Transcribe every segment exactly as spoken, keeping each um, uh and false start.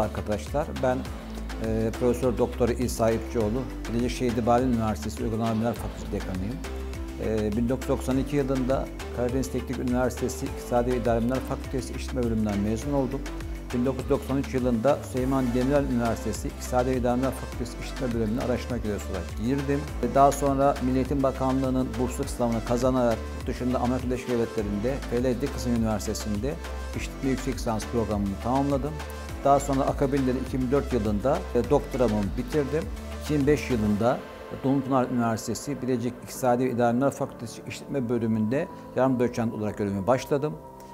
arkadaşlar. Ben e, Profesör Doktor İsa İpçioğlu, Bilecik Şehit İbrahim Üniversitesi Uygulama Bilimler Fakültesi Dekanıyım. E, bin dokuz yüz doksan iki yılında Karadeniz Teknik Üniversitesi İktisadi ve İdari Bilimler Fakültesi İşletme Bölümünden mezun oldum. bin dokuz yüz doksan üç yılında Süleyman Demirel Üniversitesi İktisadi ve İdari Bilimler Fakültesi İşletme Bölümüne araştırma görevlisi olarak girdim. Daha sonra Milli Eğitim Bakanlığı'nın bursluluk sınavını kazanarak yurt dışında Amerika Birleşik Devletleri'nde F L Dickinson Üniversitesi'nde İşletme Yüksek Lisans programını tamamladım. Daha sonra akabinde iki bin dört yılında doktoramı bitirdim. iki bin beş yılında Dumlupınar Üniversitesi Bilecik İktisadi ve İdari Bilimler Fakültesi İşletme Bölümünde yardım doçent olarak görevime başladım.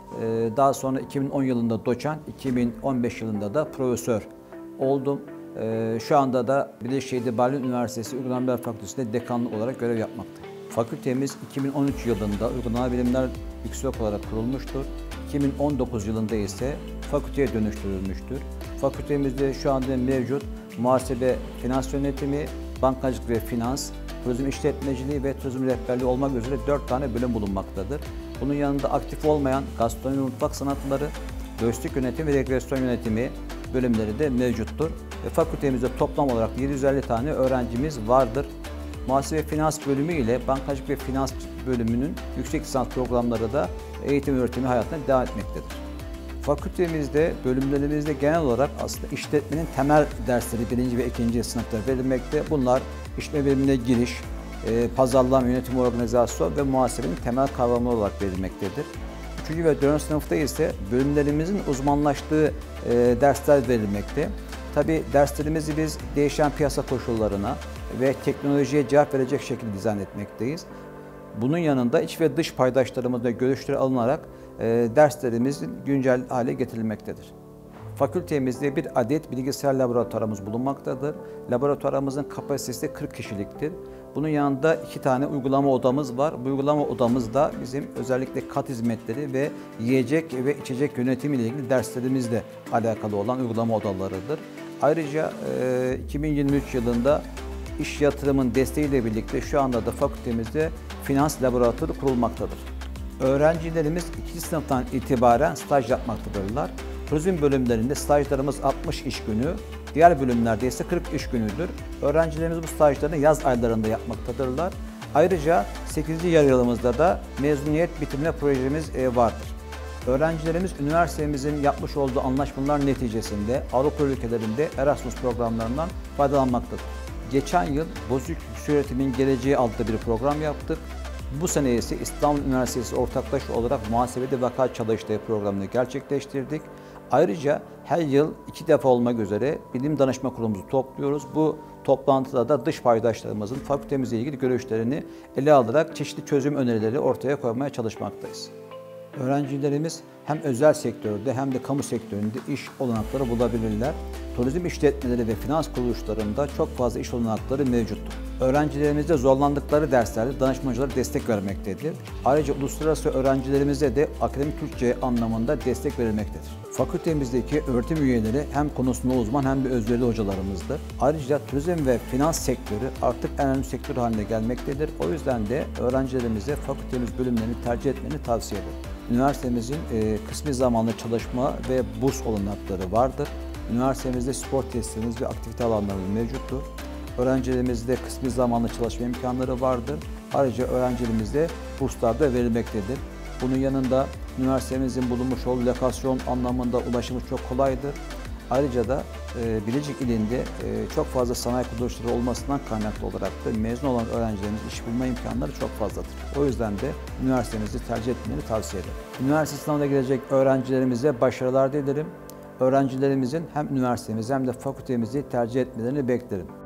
Daha sonra iki bin on yılında doçent, iki bin on beş yılında da profesör oldum. Şu anda da Bilecik Şehit İbrahim Üniversitesi Uygulama Bilimler Fakültesi'nde dekanlık olarak görev yapmaktayım. Fakültemiz iki bin on üç yılında Uygulama Bilimler Yüksek olarak kurulmuştur. iki bin on dokuz yılında ise fakülteye dönüştürülmüştür. Fakültemizde şu anda mevcut muhasebe, finans yönetimi, bankacılık ve finans, turizm işletmeciliği ve turizm rehberliği olmak üzere dört tane bölüm bulunmaktadır. Bunun yanında aktif olmayan gastronomi ve mutfak sanatları, lojistik yönetimi ve rekreasyon yönetimi bölümleri de mevcuttur. Ve fakültemizde toplam olarak yedi yüz elli tane öğrencimiz vardır. Muhasebe ve finans bölümü ile bankacılık ve finans bölümünün yüksek lisans programları da eğitim öğretimi hayatına devam etmektedir. Fakültemizde, bölümlerimizde genel olarak aslında işletmenin temel dersleri birinci ve ikinci sınıfta verilmekte. Bunlar işletme bilimine giriş, e, pazarlama, yönetim, organizasyon ve muhasebenin temel kavramları olarak verilmektedir. Üçüncü ve dördüncü sınıfta ise bölümlerimizin uzmanlaştığı e, dersler verilmekte. Tabii derslerimizi biz değişen piyasa koşullarına ve teknolojiye cevap verecek şekilde dizayn etmekteyiz. Bunun yanında iç ve dış paydaşlarımızla görüşleri alınarak e, derslerimizin güncel hale getirilmektedir. Fakültemizde bir adet bilgisayar laboratuvarımız bulunmaktadır. Laboratuvarımızın kapasitesi kırk kişiliktir. Bunun yanında iki tane uygulama odamız var. Bu uygulama odamızda bizim özellikle kat hizmetleri ve yiyecek ve içecek yönetimi ile ilgili derslerimizle alakalı olan uygulama odalarıdır. Ayrıca e, iki bin yirmi üç yılında İş Yatırım'ın desteğiyle birlikte şu anda da fakültemizde finans laboratuvarı kurulmaktadır. Öğrencilerimiz ikinci sınıftan itibaren staj yapmaktadırlar. Turizm bölümlerinde stajlarımız altmış iş günü, diğer bölümlerde ise kırk iş günüdür. Öğrencilerimiz bu stajlarını yaz aylarında yapmaktadırlar. Ayrıca sekizinci yarı yılımızda da mezuniyet bitirme projemiz vardır. Öğrencilerimiz üniversitemizin yapmış olduğu anlaşmalar neticesinde Avrupa ülkelerinde Erasmus programlarından faydalanmaktadır. Geçen yıl Bozüyük Yükseköğretim'in Geleceği adlı bir program yaptık. Bu sene ise İstanbul Üniversitesi ortaktaş olarak muhasebede vaka çalıştayı programını gerçekleştirdik. Ayrıca her yıl iki defa olmak üzere bilim danışma kurulumuzu topluyoruz. Bu toplantıda da dış paydaşlarımızın fakültemizle ilgili görüşlerini ele alarak çeşitli çözüm önerileri ortaya koymaya çalışmaktayız. Öğrencilerimiz hem özel sektörde hem de kamu sektöründe iş olanakları bulabilirler. Turizm işletmeleri ve finans kuruluşlarında çok fazla iş olanakları mevcuttur. Öğrencilerimizde zorlandıkları derslerde danışmacılara destek vermektedir. Ayrıca uluslararası öğrencilerimize de akademik Türkçe anlamında destek verilmektedir. Fakültemizdeki öğretim üyeleri hem konusunda uzman hem de özverili hocalarımızdır. Ayrıca turizm ve finans sektörü artık en önemli sektör haline gelmektedir. O yüzden de öğrencilerimize fakültemiz bölümlerini tercih etmeni tavsiye ederim. Üniversitemizin e, kısmi zamanlı çalışma ve burs olanakları vardır. Üniversitemizde spor tesislerimiz ve aktivite alanlarımız mevcuttur. Öğrencilerimizde kısmi zamanlı çalışma imkanları vardır. Ayrıca öğrencilerimizde burslar da verilmektedir. Bunun yanında üniversitemizin bulunmuş olduğu lokasyon anlamında ulaşımı çok kolaydır. Ayrıca da e, Bilecik ilinde e, çok fazla sanayi kuruluşları olmasından kaynaklı olarak da mezun olan öğrencilerimiz iş bulma imkanları çok fazladır. O yüzden de üniversitemizi tercih etmeni tavsiye ederim. Üniversite sınavına girecek öğrencilerimize başarılar dilerim. Öğrencilerimizin hem üniversitemizi hem de fakültemizi tercih etmelerini beklerim.